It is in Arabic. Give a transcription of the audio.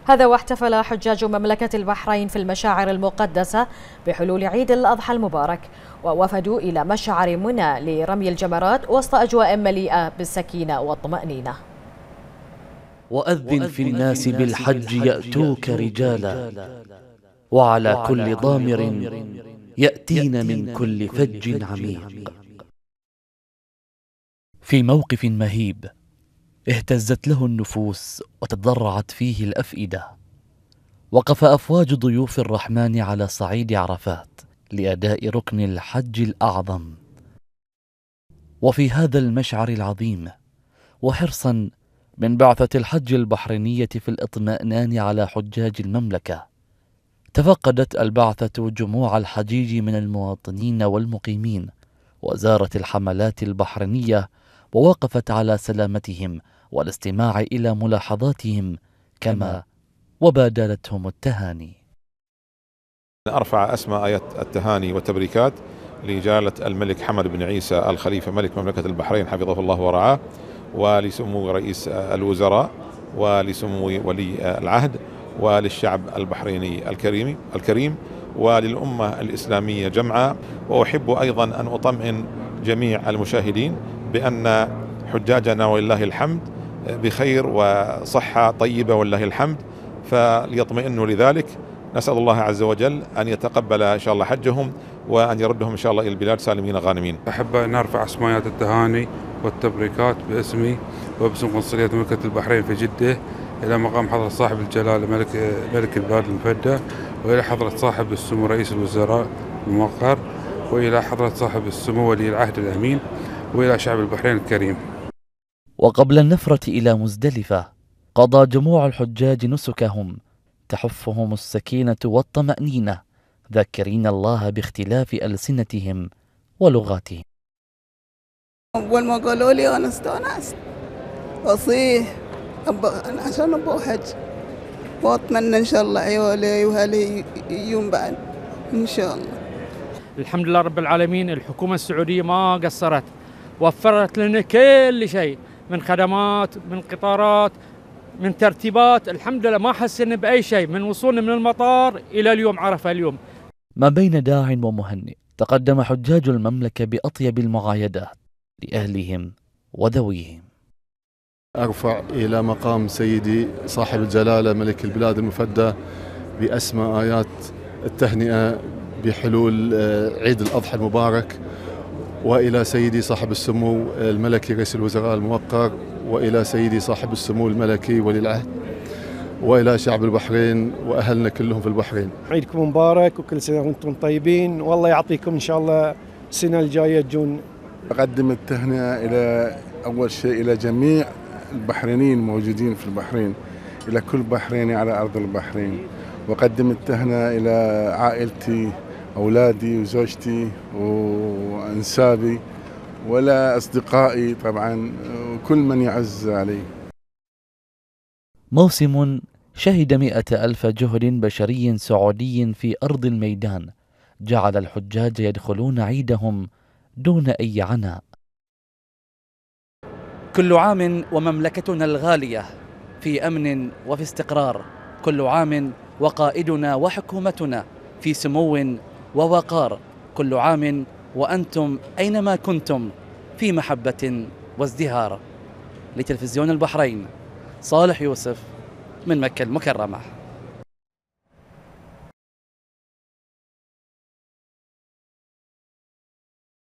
هذا واحتفل حجاج مملكة البحرين في المشاعر المقدسة بحلول عيد الأضحى المبارك، ووفدوا إلى مشعر منى لرمي الجمرات وسط أجواء مليئة بالسكينة والطمأنينة. وأذن في الناس بالحج يأتوك رجالا، وعلى كل ضامر يأتين من كل فج عميق. في موقف مهيب اهتزت له النفوس وتضرعت فيه الأفئدة، وقف أفواج ضيوف الرحمن على صعيد عرفات لأداء ركن الحج الأعظم. وفي هذا المشعر العظيم، وحرصا من بعثة الحج البحرينية في الاطمئنان على حجاج المملكة، تفقدت البعثة جموع الحجيج من المواطنين والمقيمين، وزارت الحملات البحرينية ووقفت على سلامتهم والاستماع إلى ملاحظاتهم، كما وبادلتهم التهاني. أرفع أسمى آيات التهاني والتبريكات لجلالة الملك حمد بن عيسى الخليفة ملك مملكة البحرين حفظه الله ورعاه، ولسمو رئيس الوزراء، ولسمو ولي العهد، وللشعب البحريني الكريم، وللأمة الإسلامية جمعاء. وأحب أيضا أن أطمئن جميع المشاهدين بأن حجاجنا ولله الحمد بخير وصحة طيبة ولله الحمد، فليطمئنوا لذلك. نسأل الله عز وجل أن يتقبل إن شاء الله حجهم، وأن يردهم إن شاء الله إلى البلاد سالمين غانمين. أحب أن أرفع أسمايات التهاني والتبريكات باسمي وباسم قنصلية مملكة البحرين في جدة إلى مقام حضرة صاحب الجلالة ملك البلاد المفدى، وإلى حضرة صاحب السمو رئيس الوزراء الموقر، وإلى حضرة صاحب السمو ولي العهد الأمين، وإلى شعب البحرين الكريم. وقبل النفرة إلى مزدلفة، قضى جموع الحجاج نسكهم تحفهم السكينة والطمأنينة، ذاكرين الله باختلاف ألسنتهم ولغاتهم. أول ما قالوا لي أنا استأنست أصيح عشان أبغى حج، وأتمنى إن شاء الله عيالي وأهلي يوم بعد إن شاء الله. الحمد لله رب العالمين، الحكومة السعودية ما قصرت، وفرت لنا كل شيء من خدمات، من قطارات، من ترتيبات. الحمد لله ما حسنا بأي شيء من وصولنا من المطار إلى اليوم عرفة اليوم. ما بين داع ومهنئ تقدم حجاج المملكة بأطيب المعايدات لأهلهم وذويهم. أرفع إلى مقام سيدي صاحب الجلالة ملك البلاد المفدى بأسمى آيات التهنئة بحلول عيد الأضحى المبارك، وإلى سيدي صاحب السمو الملكي رئيس الوزراء الموقر، وإلى سيدي صاحب السمو الملكي ولي العهد، وإلى شعب البحرين وأهلنا كلهم في البحرين. عيدكم مبارك وكل سنة وأنتم طيبين، والله يعطيكم إن شاء الله السنة الجاية تجون. أقدم التهنئة إلى أول شيء إلى جميع البحرينيين الموجودين في البحرين، إلى كل بحريني على أرض البحرين، وأقدم التهنئة إلى عائلتي، أولادي وزوجتي وأنسابي، ولا أصدقائي طبعا، وكل من يعز علي. موسم شهد 100,000 جهد بشري سعودي في أرض الميدان، جعل الحجاج يدخلون عيدهم دون أي عناء. كل عام ومملكتنا الغالية في أمن وفي استقرار، كل عام وقائدنا وحكومتنا في سمو ووقار، كل عام وأنتم أينما كنتم في محبة وازدهار. لتلفزيون البحرين، صالح يوسف من مكة المكرمة.